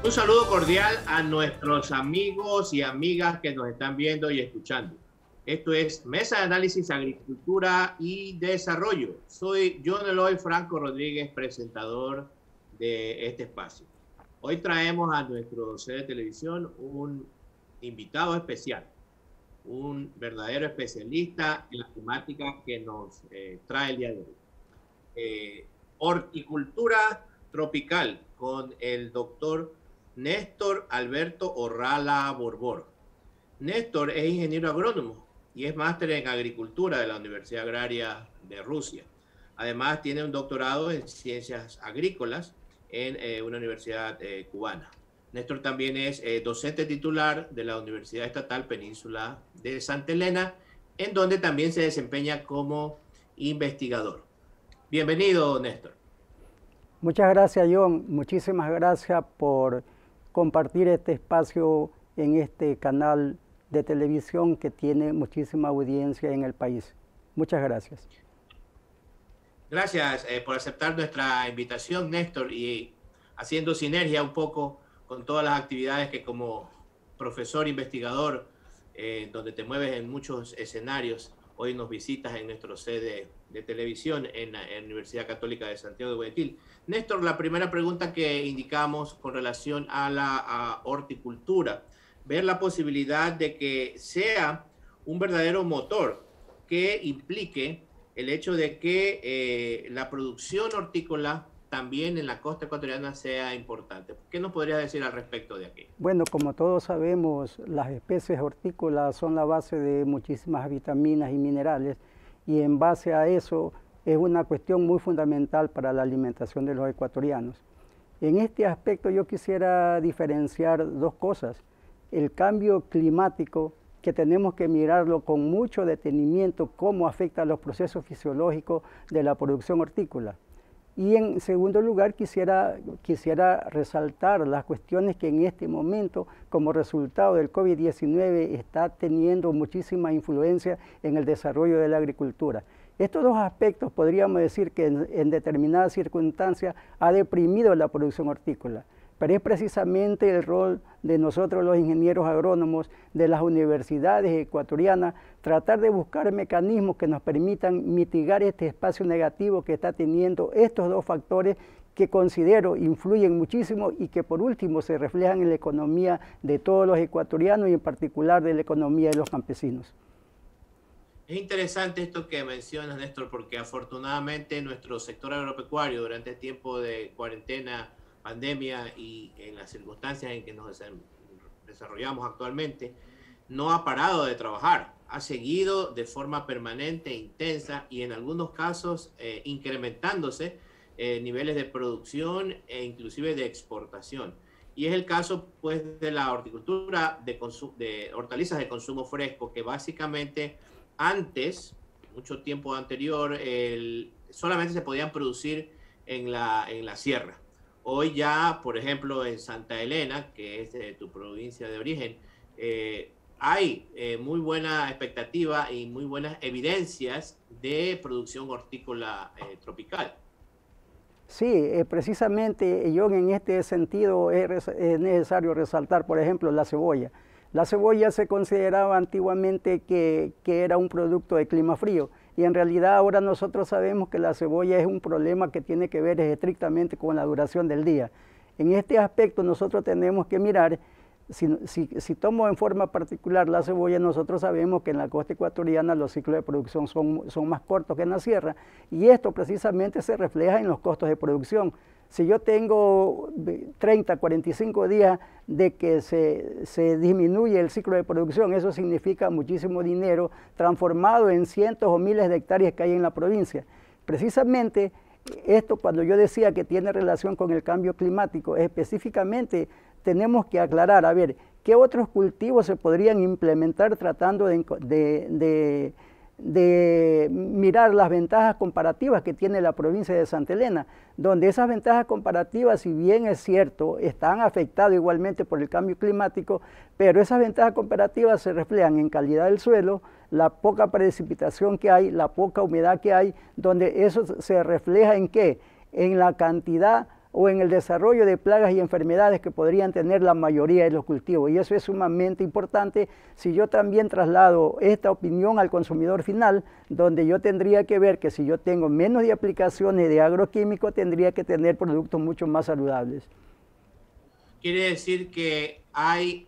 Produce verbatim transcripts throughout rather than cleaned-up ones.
Un saludo cordial a nuestros amigos y amigas que nos están viendo y escuchando. Esto es Mesa de Análisis, Agricultura y Desarrollo. Soy John Eloy Franco Rodríguez, presentador de este espacio. Hoy traemos a nuestro set de televisión un invitado especial, un verdadero especialista en la temática que nos eh, trae el día de hoy. Eh, horticultura tropical con el doctor Néstor Alberto Orrala Borbor. Néstor es ingeniero agrónomo y es máster en agricultura de la Universidad Agraria de Rusia. Además, tiene un doctorado en ciencias agrícolas en eh, una universidad eh, cubana. Néstor también es eh, docente titular de la Universidad Estatal Península de Santa Elena, en donde también se desempeña como investigador. Bienvenido, Néstor. Muchas gracias, John. Muchísimas gracias por compartir este espacio en este canal de televisión que tiene muchísima audiencia en el país. Muchas gracias. Gracias eh, por aceptar nuestra invitación, Néstor, y haciendo sinergia un poco con todas las actividades que como profesor investigador, eh, donde te mueves en muchos escenarios, hoy nos visitas en nuestro sede de televisión en la, en la Universidad Católica de Santiago de Guayaquil. Néstor, la primera pregunta que indicamos con relación a la a horticultura, ver la posibilidad de que sea un verdadero motor que implique el hecho de que eh, la producción hortícola también en la costa ecuatoriana sea importante. ¿Qué nos podrías decir al respecto de aquí? Bueno, como todos sabemos, las especies hortícolas son la base de muchísimas vitaminas y minerales, y en base a eso es una cuestión muy fundamental para la alimentación de los ecuatorianos. En este aspecto yo quisiera diferenciar dos cosas. El cambio climático, que tenemos que mirarlo con mucho detenimiento, cómo afecta a los procesos fisiológicos de la producción hortícola. Y en segundo lugar, quisiera, quisiera resaltar las cuestiones que en este momento, como resultado del COVID diecinueve, está teniendo muchísima influencia en el desarrollo de la agricultura. Estos dos aspectos podríamos decir que en, en determinadas circunstancias ha deprimido la producción hortícola. Pero es precisamente el rol de nosotros los ingenieros agrónomos de las universidades ecuatorianas tratar de buscar mecanismos que nos permitan mitigar este espacio negativo que está teniendo estos dos factores que considero influyen muchísimo y que por último se reflejan en la economía de todos los ecuatorianos y en particular de la economía de los campesinos. Es interesante esto que mencionas, Néstor, porque afortunadamente nuestro sector agropecuario durante el tiempo de cuarentena, pandemia y en las circunstancias en que nos desarrollamos actualmente, no ha parado de trabajar, ha seguido de forma permanente, intensa y en algunos casos eh, incrementándose eh, niveles de producción e inclusive de exportación. Y es el caso pues de la horticultura de, de hortalizas de consumo fresco, que básicamente antes, mucho tiempo anterior, el, solamente se podían producir en la, en la sierra. Hoy ya, por ejemplo, en Santa Elena, que es de tu provincia de origen, eh, hay eh, muy buena expectativa y muy buenas evidencias de producción hortícola eh, tropical. Sí, eh, precisamente yo en este sentido es, es necesario resaltar, por ejemplo, la cebolla. La cebolla se consideraba antiguamente que, que era un producto de clima frío. Y en realidad ahora nosotros sabemos que la cebolla es un problema que tiene que ver estrictamente con la duración del día. En este aspecto nosotros tenemos que mirar, si, si, si tomo en forma particular la cebolla, nosotros sabemos que en la costa ecuatoriana los ciclos de producción son, son más cortos que en la sierra, y esto precisamente se refleja en los costos de producción. Si yo tengo treinta, cuarenta y cinco días de que se, se disminuye el ciclo de producción, eso significa muchísimo dinero transformado en cientos o miles de hectáreas que hay en la provincia. Precisamente esto, cuando yo decía que tiene relación con el cambio climático, específicamente tenemos que aclarar, a ver, ¿qué otros cultivos se podrían implementar tratando de, de, de de mirar las ventajas comparativas que tiene la provincia de Santa Elena, donde esas ventajas comparativas, si bien es cierto, están afectadas igualmente por el cambio climático, pero esas ventajas comparativas se reflejan en calidad del suelo, la poca precipitación que hay, la poca humedad que hay, donde eso se refleja en ¿qué? En la cantidad o en el desarrollo de plagas y enfermedades que podrían tener la mayoría de los cultivos. Y eso es sumamente importante si yo también traslado esta opinión al consumidor final, donde yo tendría que ver que si yo tengo menos de aplicaciones de agroquímicos, tendría que tener productos mucho más saludables. Quiere decir que hay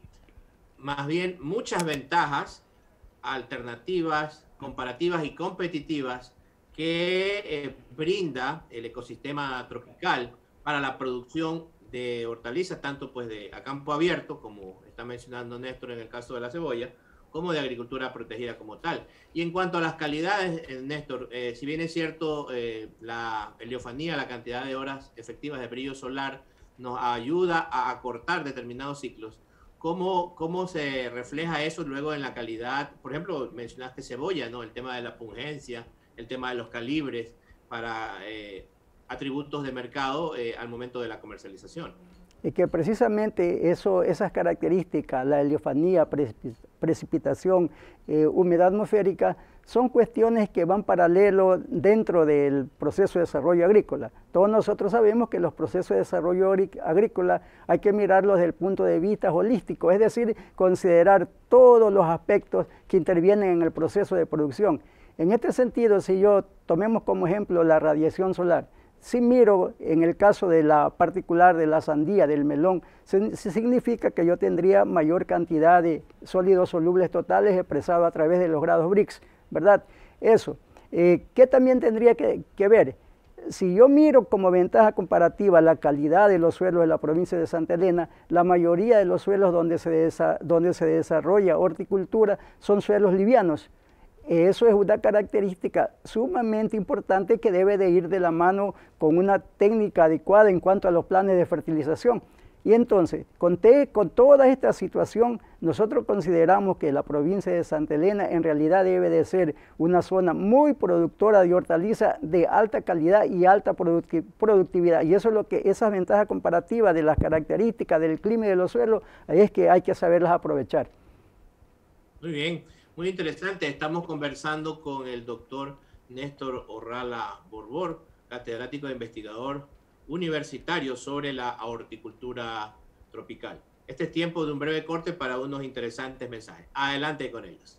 más bien muchas ventajas alternativas, comparativas y competitivas que eh, brinda el ecosistema tropical para la producción de hortalizas, tanto pues de a campo abierto, como está mencionando Néstor en el caso de la cebolla, como de agricultura protegida como tal. Y en cuanto a las calidades, eh, Néstor, eh, si bien es cierto, eh, la heliofanía, la cantidad de horas efectivas de brillo solar, nos ayuda a acortar determinados ciclos, ¿Cómo, ¿Cómo se refleja eso luego en la calidad? Por ejemplo, mencionaste cebolla, ¿no? El tema de la pungencia, el tema de los calibres para eh, atributos de mercado eh, al momento de la comercialización. Y que precisamente eso, esas características, la heliofanía, precipitación, eh, humedad atmosférica, son cuestiones que van paralelo dentro del proceso de desarrollo agrícola. Todos nosotros sabemos que los procesos de desarrollo agrícola hay que mirarlos desde el punto de vista holístico, es decir, considerar todos los aspectos que intervienen en el proceso de producción. En este sentido, si yo tomemos como ejemplo la radiación solar, si miro en el caso de la particular de la sandía, del melón, se, se significa que yo tendría mayor cantidad de sólidos solubles totales expresados a través de los grados Brix, ¿verdad? Eso. Eh, ¿Qué también tendría que, que ver? Si yo miro como ventaja comparativa la calidad de los suelos de la provincia de Santa Elena, la mayoría de los suelos donde se, desa, donde se desarrolla horticultura son suelos livianos. Eso es una característica sumamente importante que debe de ir de la mano con una técnica adecuada en cuanto a los planes de fertilización. Y entonces, con, te, con toda esta situación, nosotros consideramos que la provincia de Santa Elena en realidad debe de ser una zona muy productora de hortalizas de alta calidad y alta productividad. Y eso es lo que, esas ventajas comparativas de las características del clima y de los suelos, es que hay que saberlas aprovechar. Muy bien. Muy interesante, estamos conversando con el doctor Néstor Orrala Borbor, catedrático e investigador universitario sobre la horticultura tropical. Este es tiempo de un breve corte para unos interesantes mensajes. Adelante con ellos.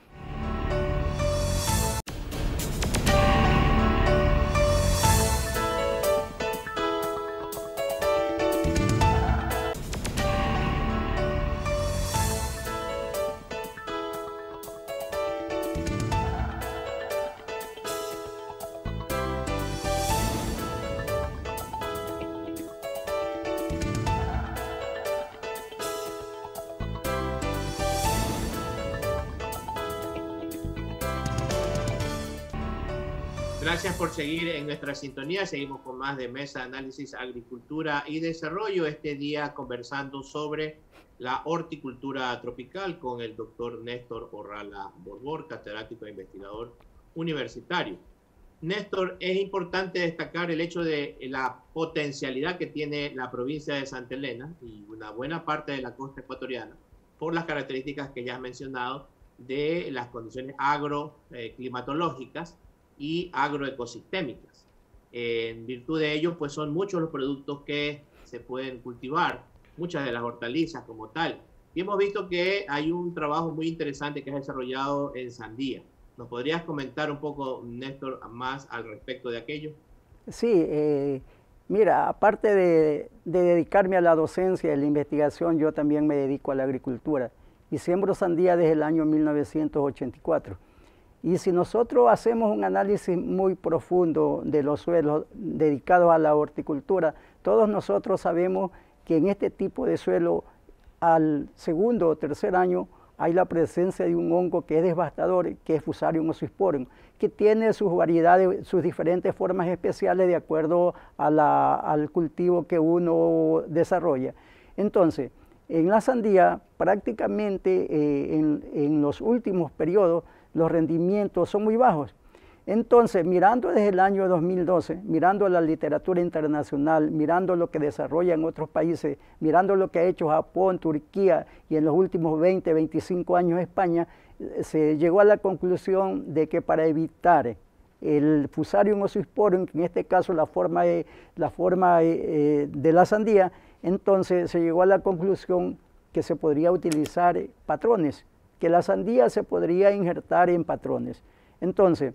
Gracias por seguir en nuestra sintonía. Seguimos con más de Mesa de Análisis, Agricultura y Desarrollo. Este día conversando sobre la horticultura tropical con el doctor Néstor Orrala Borbor, catedrático e investigador universitario. Néstor, es importante destacar el hecho de la potencialidad que tiene la provincia de Santa Elena y una buena parte de la costa ecuatoriana por las características que ya has mencionado de las condiciones agroclimatológicas y agroecosistémicas. En virtud de ello, pues son muchos los productos que se pueden cultivar, muchas de las hortalizas como tal. Y hemos visto que hay un trabajo muy interesante que has desarrollado en sandía. ¿Nos podrías comentar un poco, Néstor, más al respecto de aquello? Sí, eh, mira, aparte de, de dedicarme a la docencia y a la investigación, yo también me dedico a la agricultura y siembro sandía desde el año mil novecientos ochenta y cuatro. Y si nosotros hacemos un análisis muy profundo de los suelos dedicados a la horticultura, todos nosotros sabemos que en este tipo de suelo, al segundo o tercer año, hay la presencia de un hongo que es devastador, que es Fusarium oxysporum, que tiene sus variedades, sus diferentes formas especiales de acuerdo a la, al cultivo que uno desarrolla. Entonces, en la sandía, prácticamente eh, en, en los últimos periodos, los rendimientos son muy bajos. Entonces, mirando desde el año dos mil doce, mirando la literatura internacional, mirando lo que desarrolla en otros países, mirando lo que ha hecho Japón, Turquía y en los últimos veinte, veinticinco años España, se llegó a la conclusión de que para evitar el Fusarium oxysporum, en este caso la forma, eh, la forma eh, de la sandía, entonces se llegó a la conclusión que se podría utilizar patrones, que la sandía se podría injertar en patrones. Entonces,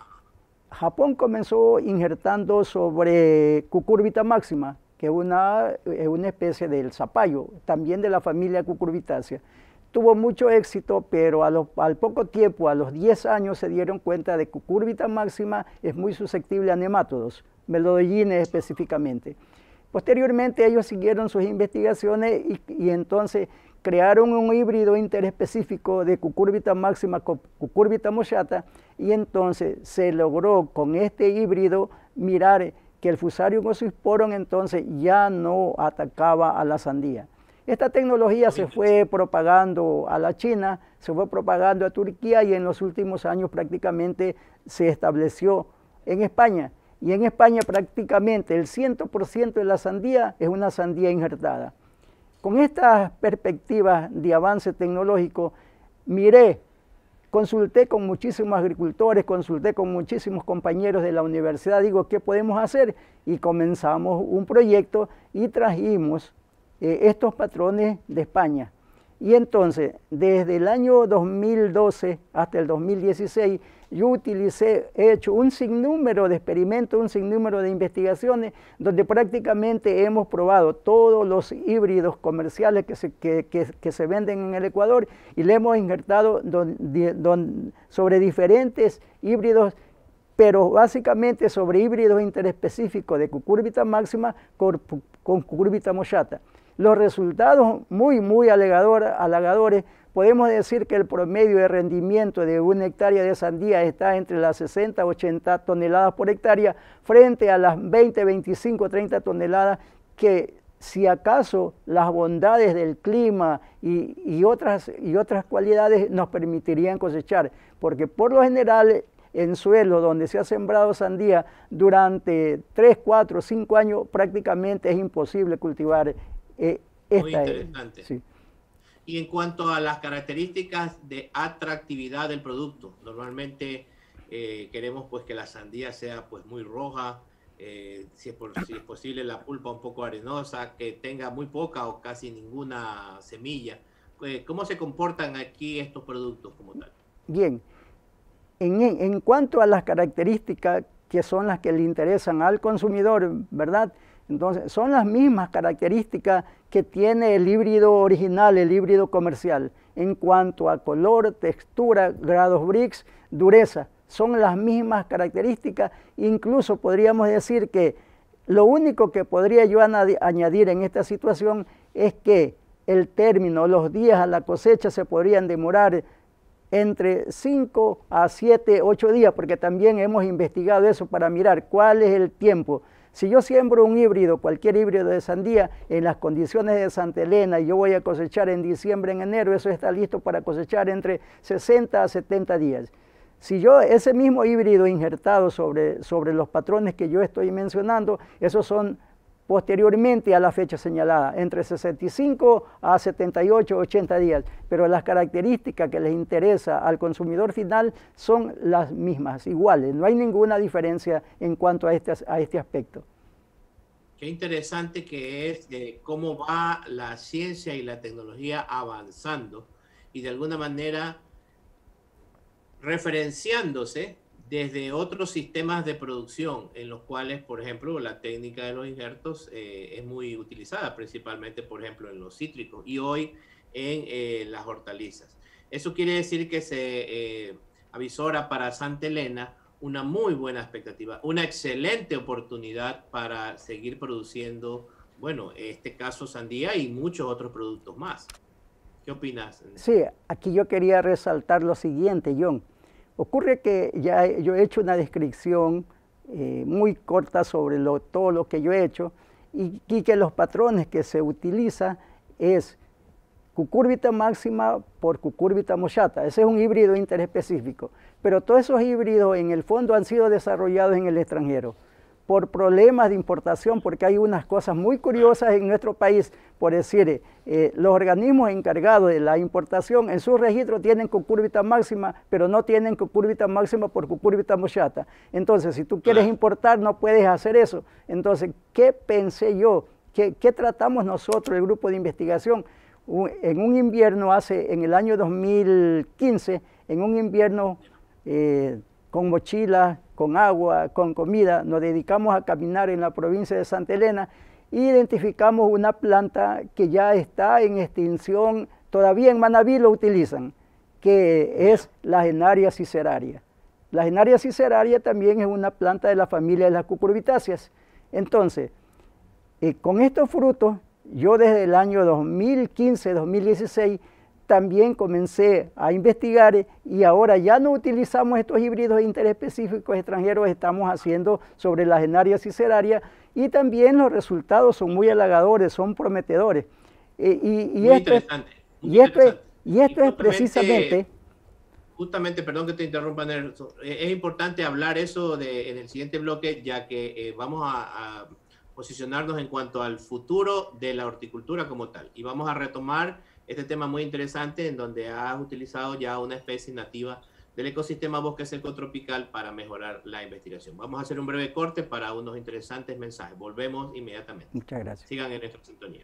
Japón comenzó injertando sobre Cucurbita maxima, que es una, es una especie del zapallo, también de la familia Cucurbitácea. Tuvo mucho éxito, pero a lo, al poco tiempo, a los diez años, se dieron cuenta de que Cucurbita maxima es muy susceptible a nemátodos, melodoyines específicamente. Posteriormente ellos siguieron sus investigaciones y, y entonces crearon un híbrido interespecífico de Cucurbita maxima con Cucurbita moschata, y entonces se logró con este híbrido mirar que el Fusarium oxysporum entonces ya no atacaba a la sandía. Esta tecnología se fue propagando a la China, se fue propagando a Turquía y en los últimos años prácticamente se estableció en España. Y en España prácticamente el cien por ciento de la sandía es una sandía injertada. Con estas perspectivas de avance tecnológico, miré, consulté con muchísimos agricultores, consulté con muchísimos compañeros de la universidad, digo, ¿qué podemos hacer? Y comenzamos un proyecto y trajimos eh, estos patrones de España. Y entonces, desde el año dos mil doce hasta el dos mil dieciséis, yo utilicé, he hecho un sinnúmero de experimentos, un sinnúmero de investigaciones, donde prácticamente hemos probado todos los híbridos comerciales que se, que, que, que se venden en el Ecuador y le hemos injertado don, don, sobre diferentes híbridos, pero básicamente sobre híbridos interespecíficos de Cucurbita maxima con, con Cucurbita moschata. Los resultados muy, muy halagadores. Podemos decir que el promedio de rendimiento de una hectárea de sandía está entre las sesenta a ochenta toneladas por hectárea frente a las veinte, veinticinco, treinta toneladas que si acaso las bondades del clima y, y, otras, y otras cualidades nos permitirían cosechar, porque por lo general en suelo donde se ha sembrado sandía durante tres, cuatro, cinco años prácticamente es imposible cultivar eh, esta. Muy interesante. Sí. Y en cuanto a las características de atractividad del producto, normalmente eh, queremos pues que la sandía sea pues muy roja, eh, si, es por, si es posible la pulpa un poco arenosa, que tenga muy poca o casi ninguna semilla. Eh, ¿Cómo se comportan aquí estos productos como tal? Bien, en, en cuanto a las características que son las que le interesan al consumidor, ¿verdad? Entonces, son las mismas características que tiene el híbrido original, el híbrido comercial. En cuanto a color, textura, grados Brix, dureza, son las mismas características. Incluso podríamos decir que lo único que podría yo añadir en esta situación es que el término, los días a la cosecha se podrían demorar entre cinco a siete, ocho días, porque también hemos investigado eso para mirar cuál es el tiempo. Si yo siembro un híbrido, cualquier híbrido de sandía, en las condiciones de Santa Elena, y yo voy a cosechar en diciembre, en enero, eso está listo para cosechar entre sesenta a setenta días. Si yo ese mismo híbrido injertado sobre, sobre los patrones que yo estoy mencionando, esos son posteriormente a la fecha señalada, entre sesenta y cinco a setenta y ocho, ochenta días, pero las características que les interesa al consumidor final son las mismas, iguales, no hay ninguna diferencia en cuanto a este, a este aspecto. Qué interesante que es de cómo va la ciencia y la tecnología avanzando y de alguna manera referenciándose desde otros sistemas de producción en los cuales, por ejemplo, la técnica de los injertos eh, es muy utilizada, principalmente, por ejemplo, en los cítricos y hoy en eh, las hortalizas. Eso quiere decir que se eh, avisora para Santa Elena una muy buena expectativa, una excelente oportunidad para seguir produciendo, bueno, en este caso sandía y muchos otros productos más. ¿Qué opinas? Sí, aquí yo quería resaltar lo siguiente, John. Ocurre que ya yo he hecho una descripción eh, muy corta sobre lo, todo lo que yo he hecho y, y que los patrones que se utiliza es Cucurbita maxima por Cucurbita moschata. Ese es un híbrido interespecífico, pero todos esos híbridos en el fondo han sido desarrollados en el extranjero. por problemas de importación, porque hay unas cosas muy curiosas en nuestro país, por decir, eh, los organismos encargados de la importación en su registro tienen cucurbita máxima, pero no tienen cucurbita máxima por cucurbita moschata. Entonces, si tú quieres importar, no puedes hacer eso. Entonces, ¿qué pensé yo? ¿Qué, qué tratamos nosotros, el grupo de investigación? En un invierno, hace, en el año dos mil quince, en un invierno eh, con mochilas, con agua, con comida, nos dedicamos a caminar en la provincia de Santa Elena e identificamos una planta que ya está en extinción, todavía en Manabí lo utilizan, que es la Genaria ciceraria. La Genaria ciceraria también es una planta de la familia de las cucurbitáceas. Entonces, eh, con estos frutos, yo desde el año dos mil quince, dos mil dieciséis, también comencé a investigar y ahora ya no utilizamos estos híbridos interespecíficos extranjeros, estamos haciendo sobre la Genaria ciceraria y también los resultados son muy halagadores, son prometedores. Eh, y, y, muy esto interesante, es, muy y, esto es, y esto es precisamente... Justamente, perdón que te interrumpa, Nelson, es importante hablar eso de, en el siguiente bloque, ya que eh, vamos a, a posicionarnos en cuanto al futuro de la horticultura como tal. Y vamos a retomar este tema muy interesante en donde has utilizado ya una especie nativa del ecosistema bosque seco tropical para mejorar la investigación. Vamos a hacer un breve corte para unos interesantes mensajes. Volvemos inmediatamente. Muchas gracias. Sigan en nuestra sintonía.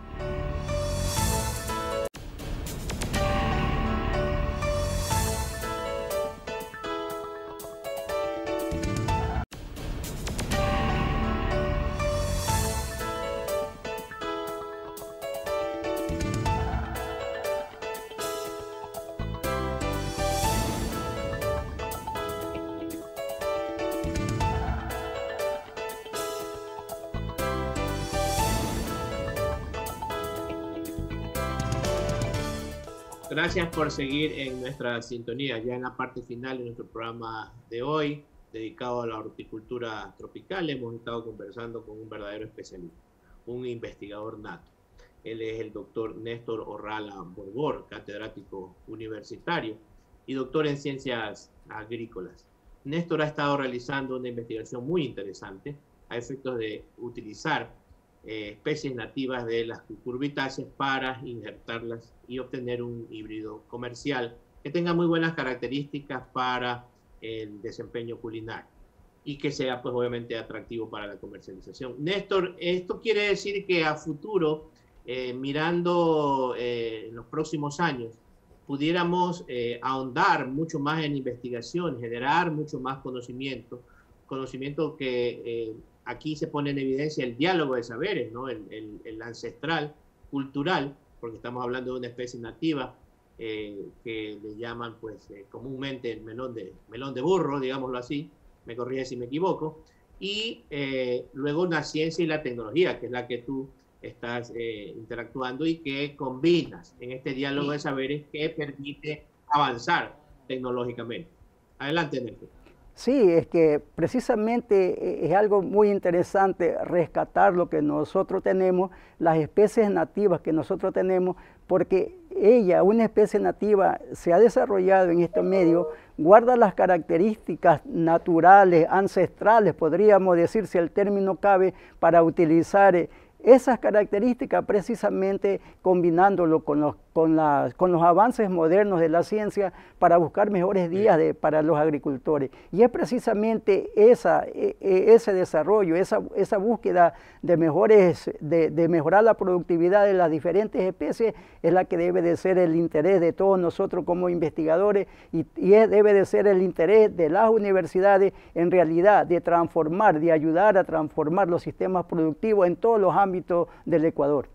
Gracias por seguir en nuestra sintonía, ya en la parte final de nuestro programa de hoy, dedicado a la horticultura tropical. Hemos estado conversando con un verdadero especialista, un investigador nato. Él es el doctor Néstor Orrala Borbor, catedrático universitario y doctor en ciencias agrícolas. Néstor ha estado realizando una investigación muy interesante a efectos de utilizar Eh, especies nativas de las cucurbitáceas para injertarlas y obtener un híbrido comercial que tenga muy buenas características para el desempeño culinario y que sea pues obviamente atractivo para la comercialización. Néstor, esto quiere decir que a futuro, eh, mirando eh, en los próximos años, pudiéramos eh, ahondar mucho más en investigación, generar mucho más conocimiento, conocimiento que eh, aquí se pone en evidencia el diálogo de saberes, ¿no? el, el, el ancestral, cultural, porque estamos hablando de una especie nativa eh, que le llaman pues, eh, comúnmente el melón de, melón de burro, digámoslo así, me corrige si me equivoco, y eh, luego la ciencia y la tecnología, que es la que tú estás eh, interactuando y que combinas en este diálogo de saberes que permite avanzar tecnológicamente. Adelante, Néstor. Sí, es que precisamente es algo muy interesante rescatar lo que nosotros tenemos, las especies nativas que nosotros tenemos, porque ella, una especie nativa, se ha desarrollado en este medio, guarda las características naturales, ancestrales, podríamos decir, si el término cabe, para utilizar esas características precisamente combinándolo con los, con, la, con los avances modernos de la ciencia para buscar mejores días de, para los agricultores. Y es precisamente esa, e, ese desarrollo, esa, esa búsqueda de, mejores, de, de mejorar la productividad de las diferentes especies es la que debe de ser el interés de todos nosotros como investigadores y, y es, debe de ser el interés de las universidades en realidad de transformar, de ayudar a transformar los sistemas productivos en todos los ámbitos del Ecuador.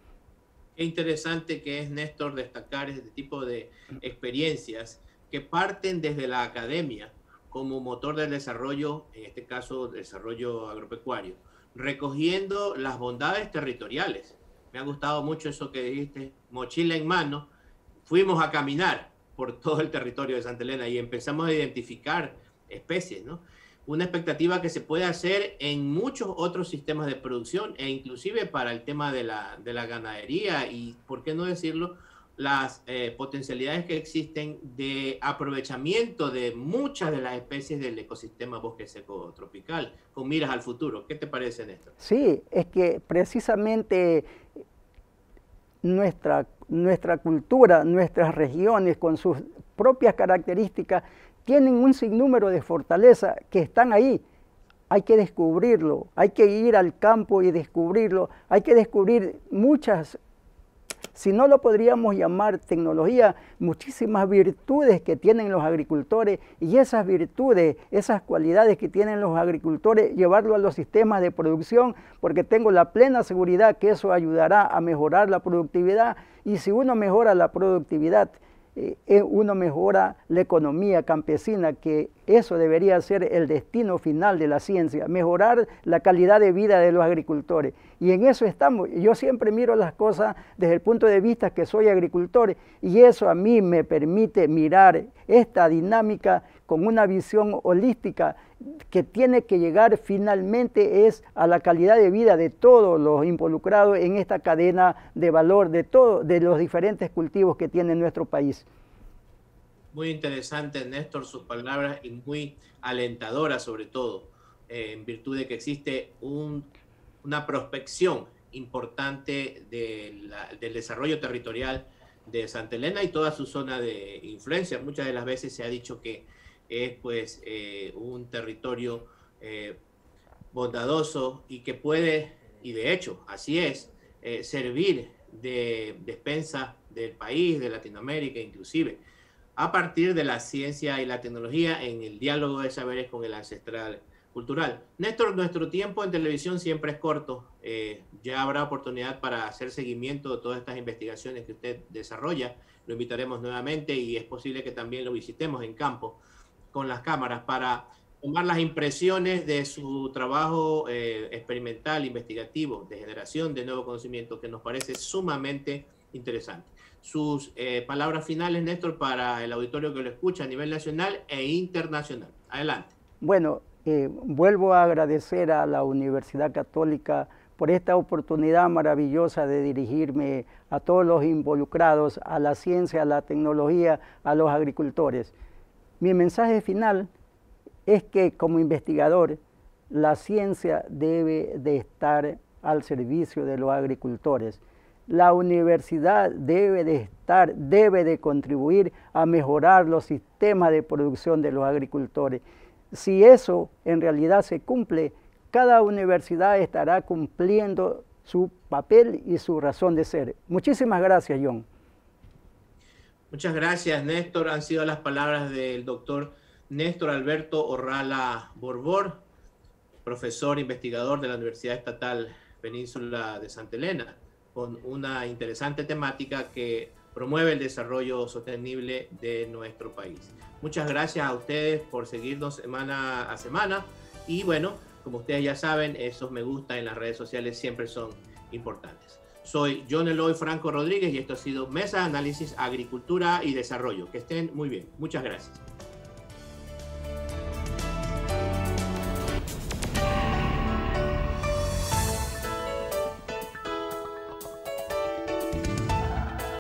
Qué interesante que es, Néstor, destacar este tipo de experiencias que parten desde la academia como motor del desarrollo, en este caso desarrollo agropecuario, recogiendo las bondades territoriales. Me ha gustado mucho eso que dijiste, mochila en mano, fuimos a caminar por todo el territorio de Santa Elena y empezamos a identificar especies, ¿no? Una expectativa que se puede hacer en muchos otros sistemas de producción e inclusive para el tema de la, de la ganadería y, por qué no decirlo, las eh, potencialidades que existen de aprovechamiento de muchas de las especies del ecosistema bosque seco tropical, con miras al futuro. ¿Qué te parece, Néstor? Sí, es que precisamente nuestra, nuestra cultura, nuestras regiones, con sus propias características, tienen un sinnúmero de fortalezas que están ahí. Hay que descubrirlo, hay que ir al campo y descubrirlo, hay que descubrir muchas, si no lo podríamos llamar tecnología, muchísimas virtudes que tienen los agricultores, y esas virtudes, esas cualidades que tienen los agricultores, llevarlo a los sistemas de producción, porque tengo la plena seguridad que eso ayudará a mejorar la productividad, y si uno mejora la productividad, eh, uno mejora la economía campesina, que eso debería ser el destino final de la ciencia, mejorar la calidad de vida de los agricultores. Y en eso estamos. Yo siempre miro las cosas desde el punto de vista que soy agricultor, y eso a mí me permite mirar esta dinámica con una visión holística que tiene que llegar finalmente es a la calidad de vida de todos los involucrados en esta cadena de valor de todos, de los diferentes cultivos que tiene nuestro país. Muy interesante, Néstor, sus palabras, y muy alentadoras sobre todo, eh, en virtud de que existe un, una prospección importante de la, del desarrollo territorial de Santa Elena y toda su zona de influencia. Muchas de las veces se ha dicho que es pues eh, un territorio eh, bondadoso y que puede, y de hecho así es, eh, servir de despensa del país, de Latinoamérica inclusive, a partir de la ciencia y la tecnología en el diálogo de saberes con el ancestral cultural. Néstor, nuestro tiempo en televisión siempre es corto. Eh, ya habrá oportunidad para hacer seguimiento de todas estas investigaciones que usted desarrolla. Lo invitaremos nuevamente y es posible que también lo visitemos en campo con las cámaras para tomar las impresiones de su trabajo eh, experimental, investigativo, de generación de nuevo conocimiento, que nos parece sumamente interesante. Sus eh, palabras finales, Néstor, para el auditorio que lo escucha a nivel nacional e internacional. Adelante. Bueno, eh, vuelvo a agradecer a la Universidad Católica por esta oportunidad maravillosa de dirigirme a todos los involucrados, a la ciencia, a la tecnología, a los agricultores. Mi mensaje final es que como investigador, la ciencia debe de estar al servicio de los agricultores. La universidad debe de estar, debe de contribuir a mejorar los sistemas de producción de los agricultores. Si eso en realidad se cumple, cada universidad estará cumpliendo su papel y su razón de ser. Muchísimas gracias, John. Muchas gracias, Néstor. Han sido las palabras del doctor Néstor Alberto Orrala Borbor, profesor investigador de la Universidad Estatal Península de Santa Elena, con una interesante temática que promueve el desarrollo sostenible de nuestro país. Muchas gracias a ustedes por seguirnos semana a semana y bueno, como ustedes ya saben, esos me gusta en las redes sociales siempre son importantes. Soy John Eloy Franco Rodríguez y esto ha sido Mesa de Análisis, Agricultura y Desarrollo. Que estén muy bien. Muchas gracias.